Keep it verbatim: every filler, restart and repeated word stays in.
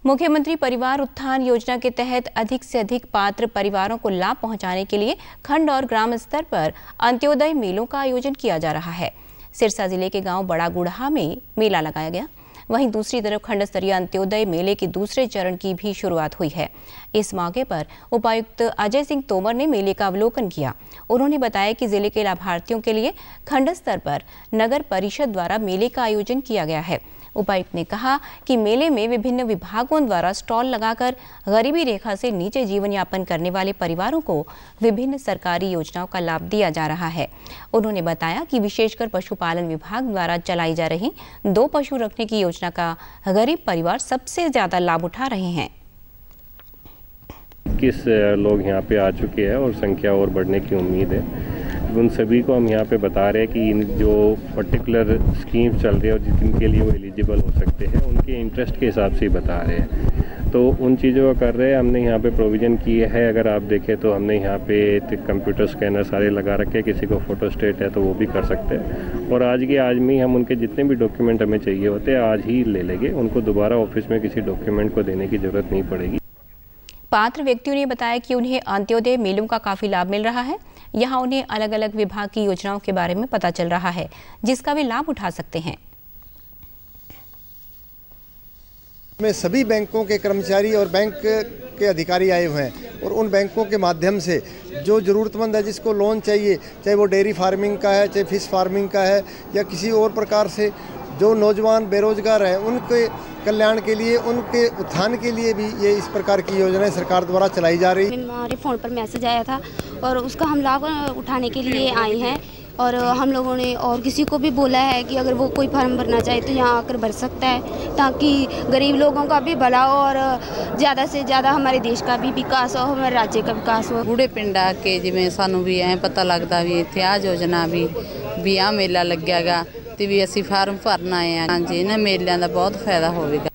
मुख्यमंत्री परिवार उत्थान योजना के तहत अधिक से अधिक पात्र परिवारों को लाभ पहुंचाने के लिए खंड और ग्राम स्तर पर अंत्योदय मेलों का आयोजन किया जा रहा है। सिरसा जिले के गांव बड़ा गुढ़ा में मेला लगाया गया। वहीं दूसरी तरफ खंड स्तरीय अंत्योदय मेले के दूसरे चरण की भी शुरुआत हुई है। इस मौके पर उपायुक्त अजय सिंह तोमर ने मेले का अवलोकन किया। उन्होंने बताया कि जिले के लाभार्थियों के लिए खंड स्तर पर नगर परिषद द्वारा मेले का आयोजन किया गया है। उपायुक्त ने कहा कि मेले में विभिन्न विभागों द्वारा स्टॉल लगाकर गरीबी रेखा से नीचे जीवन यापन करने वाले परिवारों को विभिन्न सरकारी योजनाओं का लाभ दिया जा रहा है। उन्होंने बताया कि विशेषकर पशुपालन विभाग द्वारा चलाई जा रही दो पशु रखने की योजना का गरीब परिवार सबसे ज्यादा लाभ उठा रहे हैं। किस लोग यहाँ पे आ चुके हैं और संख्या और बढ़ने की उम्मीद है। उन सभी को हम यहाँ पे बता रहे हैं कि इन जो पर्टिकुलर स्कीम चल रही है और जिनके लिए वो एलिजिबल हो सकते हैं उनके इंटरेस्ट के हिसाब से ही बता रहे हैं, तो उन चीज़ों का कर रहे हैं। हमने यहाँ पे प्रोविज़न किए है। अगर आप देखें तो हमने यहाँ पे कंप्यूटर स्कैनर सारे लगा रखे हैं। किसी को फोटो स्टेट है तो वो भी कर सकते हैं और आज के आज में हम उनके जितने भी डॉक्यूमेंट हमें चाहिए होते हैं आज ही ले लेंगे। उनको दोबारा ऑफिस में किसी डॉक्यूमेंट को देने की जरूरत नहीं पड़ेगी। पात्र व्यक्तियों ने बताया कि उन्हें अंत्योदय मेलों का काफी लाभ मिल रहा है। यहाँ उन्हें अलग अलग विभाग की योजनाओं के बारे में पता चल रहा है जिसका वे लाभ उठा सकते हैं। में सभी बैंकों के कर्मचारी और बैंक के अधिकारी आए हुए हैं और उन बैंकों के माध्यम से जो ज़रूरतमंद है, जिसको लोन चाहिए, चाहे वो डेयरी फार्मिंग का है, चाहे फिश फार्मिंग का है या किसी और प्रकार से जो नौजवान बेरोजगार हैं उनके कल्याण के लिए, उनके उत्थान के लिए भी ये इस प्रकार की योजनाएं सरकार द्वारा चलाई जा रही है। हमारे फ़ोन पर मैसेज आया था और उसका हम लाभ उठाने के लिए आए हैं और हम लोगों ने और किसी को भी बोला है कि अगर वो कोई फॉर्म भरना चाहे तो यहाँ आकर भर सकता है, ताकि गरीब लोगों का भी भला हो और ज़्यादा से ज़्यादा हमारे देश का भी विकास हो, हमारे राज्य का विकास हो। बूढ़े पिंड आके जिमें सानू भी ऐ पता लगता भी इत्थे आ योजना भी भी आ मेला लगेगा तो भी असी फार्म भरना है। हाँ जी, इन्हां मेलिਆਂ ਦਾ बहुत फायदा होगा।